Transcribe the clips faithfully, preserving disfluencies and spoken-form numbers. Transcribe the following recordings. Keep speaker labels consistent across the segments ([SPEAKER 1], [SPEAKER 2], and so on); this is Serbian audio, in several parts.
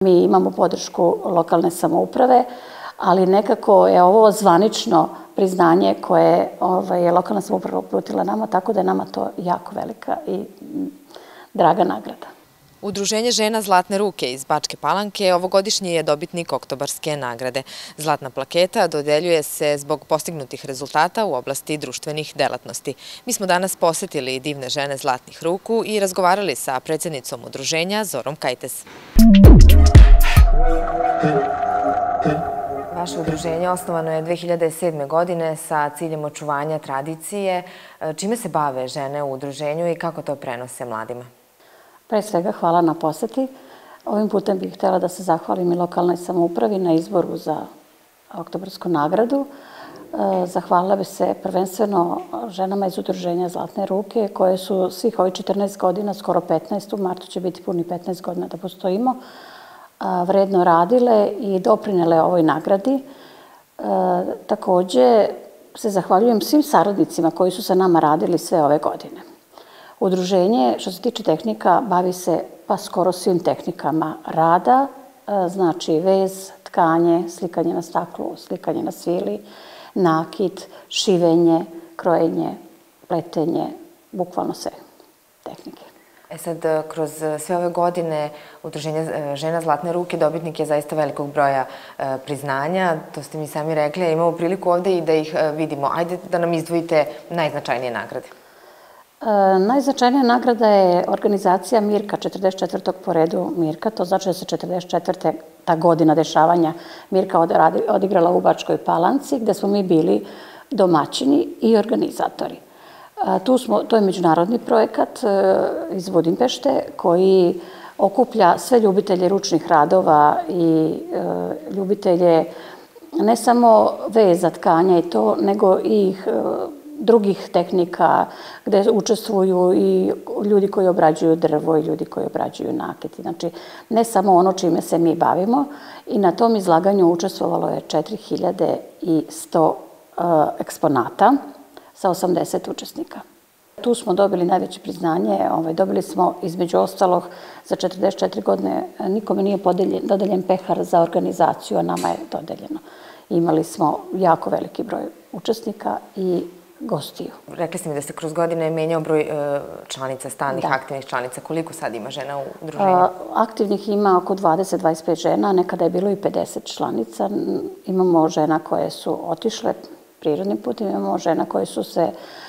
[SPEAKER 1] Mi imamo podršku lokalne samouprave, ali nekako je ovo zvanično priznanje koje je lokalna samouprava uputila nama, tako da je nama to jako velika i draga nagrada.
[SPEAKER 2] Udruženje žena Zlatne ruke iz Bačke Palanke ovogodišnji je dobitnik oktobarske nagrade. Zlatna plaketa dodeljuje se zbog postignutih rezultata u oblasti društvenih delatnosti. Mi smo danas posetili divne žene Zlatnih ruku i razgovarali sa predsjednicom udruženja Zorom Kajtes. Vaše udruženje osnovano je dve hiljade sedme. godine sa ciljem očuvanja tradicije. Čime se bave žene u udruženju i kako to prenose mladima?
[SPEAKER 1] Pre svega hvala na poseti. Ovim putem bih htjela da se zahvalim i lokalnoj samoupravi na izboru za oktobarsku nagradu. Zahvalila bi se prvenstveno ženama iz udruženja Zlatne ruke koje su svih ovih četrnaest godina, skoro petnaest, u martu će biti puni petnaest godina da postojimo, vredno radile i doprinele ovoj nagradi. Takođe se zahvaljujem svim saradnicima koji su sa nama radili sve ove godine. Udruženje, što se tiče tehnika, bavi se pa skoro svim tehnikama rada, znači vez, tkanje, slikanje na staklu, slikanje na svili, nakit, šivenje, krojenje, pletenje, bukvalno sve tehnike.
[SPEAKER 2] E sad, kroz sve ove godine Udruženje žena Zlatne ruke dobitnik je zaista velikog broja priznanja, to ste mi sami rekli, a imamo priliku ovde i da ih vidimo. Ajde da nam izdvojite najznačajnije nagrade.
[SPEAKER 1] Najznačajnija nagrada je organizacija Mirka, četrdeset četvrtog po redu Mirka, to znači da se četrdeset četvrte ta godina dešavanja Mirka odigrala u Bačkoj Palanci, gde smo mi bili domaćini i organizatori. To je međunarodni projekat iz Budimpešte koji okuplja sve ljubitelje ručnih radova i ljubitelje ne samo veza, tkanja i to, nego i drugih tehnika gde učestvuju i ljudi koji obrađuju drvo i ljudi koji obrađuju nakit. Znači, ne samo ono čime se mi bavimo i na tom izlaganju učestvovalo je četiri hiljade sto eksponata sa osamdeset učesnika. Tu smo dobili najveće priznanje, dobili smo između ostalog za četrdeset četiri godine, nikome nije dodeljen pehar za organizaciju, a nama je dodeljeno. Imali smo jako veliki broj učesnika i gostiju.
[SPEAKER 2] Rekli ste mi da ste kroz godine menjao broj članica, stalnih, aktivnih članica. Koliko sad ima žena u udruženju?
[SPEAKER 1] Aktivnih ima oko dvadeset do dvadeset pet žena, nekada je bilo i pedeset članica. Imamo žena koje su otišle prirodnim putem, imamo žena koje su se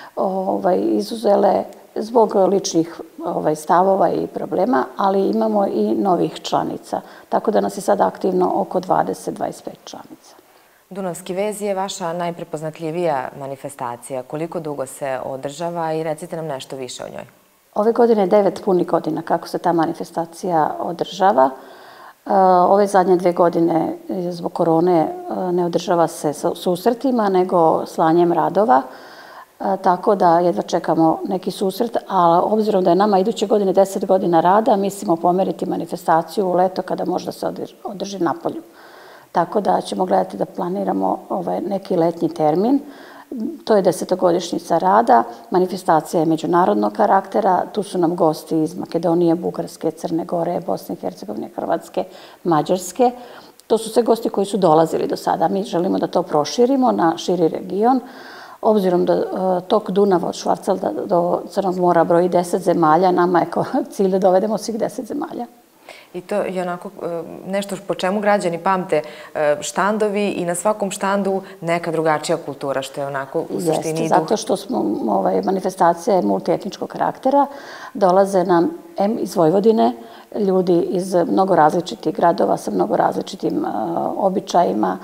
[SPEAKER 1] izuzele zbog ličnih stavova i problema, ali imamo i novih članica. Tako da nas je sad aktivno oko dvadeset do dvadeset pet članica.
[SPEAKER 2] Dunavski vez je vaša najprepoznatljivija manifestacija. Koliko dugo se održava i recite nam nešto više o njoj?
[SPEAKER 1] Ove godine je devet punih godina kako se ta manifestacija održava. Ove zadnje dve godine zbog korone ne održava se susretima, nego slanjem radova. Tako da jedva čekamo neki susret, a obzirom da je nama iduće godine deset godina rada, mislimo pomeriti manifestaciju u leto kada može da se održi na polju. Tako da ćemo gledati da planiramo neki letnji termin. To je desetogodišnjica rada. Manifestacija je međunarodnog karaktera. Tu su nam gosti iz Makedonije, Bugarske, Crne Gore, Bosne i Hercegovine, Hrvatske, Mađarske. To su sve gosti koji su dolazili do sada. Mi želimo da to proširimo na širi region. Obzirom da tok Dunava od Švarcvalda do Crnog mora broji deset zemalja, nama je cilj da dovedemo svih deset zemalja.
[SPEAKER 2] I to je onako nešto po čemu građani pamte štandovi i na svakom štandu neka drugačija kultura, što je onako u suštini idu.
[SPEAKER 1] Jeste, zato što smo, manifestacija je multietničkog karaktera, dolaze nam em iz Vojvodine, ljudi iz mnogo različitih gradova sa mnogo različitim običajima,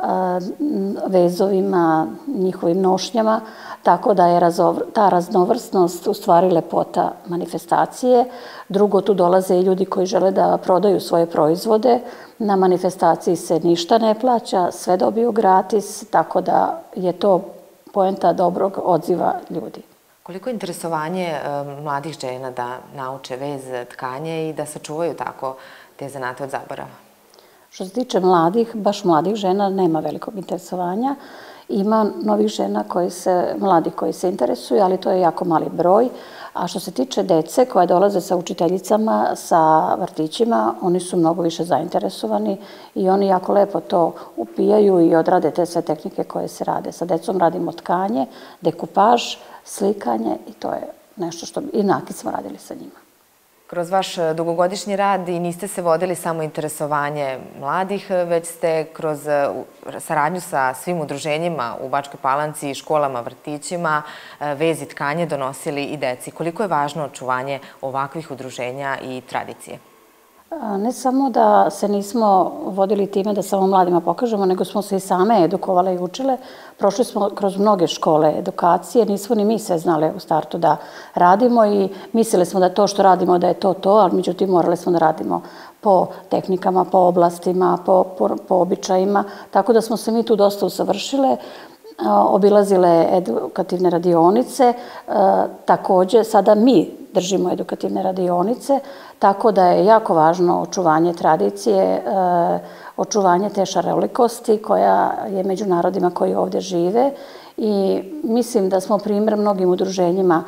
[SPEAKER 1] vezovima, njihovim nošnjama, tako da je ta raznovrsnost u stvari lepota manifestacije. Drugo, tu dolaze i ljudi koji žele da prodaju svoje proizvode. Na manifestaciji se ništa ne plaća, sve dobiju gratis, tako da je to poenta dobrog odziva ljudi.
[SPEAKER 2] Koliko je interesovanje mladih žena da nauče vez, tkanje i da sačuvaju tako te zanate od zaborava?
[SPEAKER 1] Što se tiče mladih, baš mladih žena, nema velikog interesovanja. Ima novih žena koji se, mladih koji se interesuju, ali to je jako mali broj. A što se tiče dece koja dolaze sa učiteljicama, sa vrtićima, oni su mnogo više zainteresovani i oni jako lepo to upijaju i odrade te sve tehnike koje se rade. Sa decom radimo tkanje, dekupaž, slikanje i to je nešto što i nakit smo radili sa njima.
[SPEAKER 2] Kroz vaš dugogodišnji rad i niste se vodili samo interesovanje mladih, već ste kroz saradnju sa svim udruženjima u Bačkoj Palanci, školama, vrtićima, vez i tkanje donosili i deci. Koliko je važno očuvanje ovakvih udruženja i tradicije?
[SPEAKER 1] Ne samo da se nismo vodili time da samo mladima pokažemo, nego smo se i same edukovale i učile. Prošli smo kroz mnoge škole edukacije, nismo ni mi sve znali u startu da radimo i mislili smo da to što radimo da je to to, ali međutim morali smo da radimo po tehnikama, po oblastima, po, po, po običajima, tako da smo se mi tu dosta usavršile, obilazile edukativne radionice, takođe sada mi držimo edukativne radionice, tako da je jako važno očuvanje tradicije, očuvanje te šarolikosti koja je među narodima koji ovdje žive i mislim da smo primjer mnogim udruženjima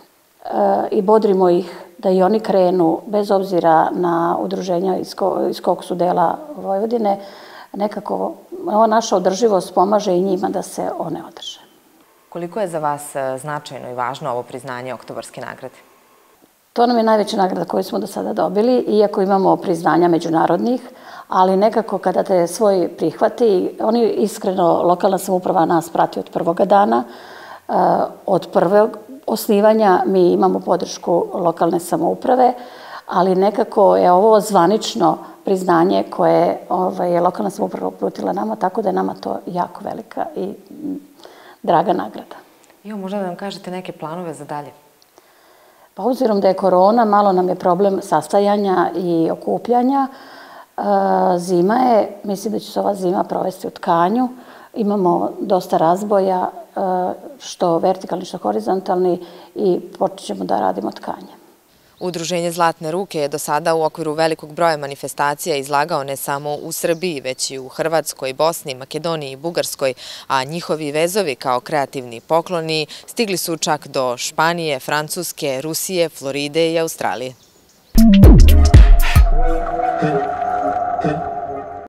[SPEAKER 1] i bodrimo ih da i oni krenu, bez obzira na udruženja iz kog su dela Vojvodine, nekako ova naša održivost pomaže i njima da se one održe.
[SPEAKER 2] Koliko je za vas značajno i važno ovo priznanje Oktobarske nagrade?
[SPEAKER 1] To nam je najveća nagrada koju smo do sada dobili, iako imamo priznanja međunarodnih, ali nekako kada te svoj prihvati, oni iskreno, lokalna samouprava nas prati od prvoga dana, od prvog osnivanja mi imamo podršku lokalne samouprave, ali nekako je ovo zvanično priznanje koje je lokalna samouprava uputila nama, tako da je nama to jako velika i draga nagrada.
[SPEAKER 2] Jo, možda da nam kažete neke planove za dalje?
[SPEAKER 1] Pa obzirom da je korona, malo nam je problem sastajanja i okupljanja. Zima je, mislim da će se ova zima provesti u tkanju. Imamo dosta razboja, što vertikalni, što horizontalni i počet ćemo da radimo tkanje.
[SPEAKER 2] Udruženje Zlatne ruke je do sada u okviru velikog broja manifestacija izlagao ne samo u Srbiji, već i u Hrvatskoj, Bosni, Makedoniji i Bugarskoj, a njihovi vezovi kao kreativni pokloni stigli su čak do Španije, Francuske, Rusije, Floride i Australije.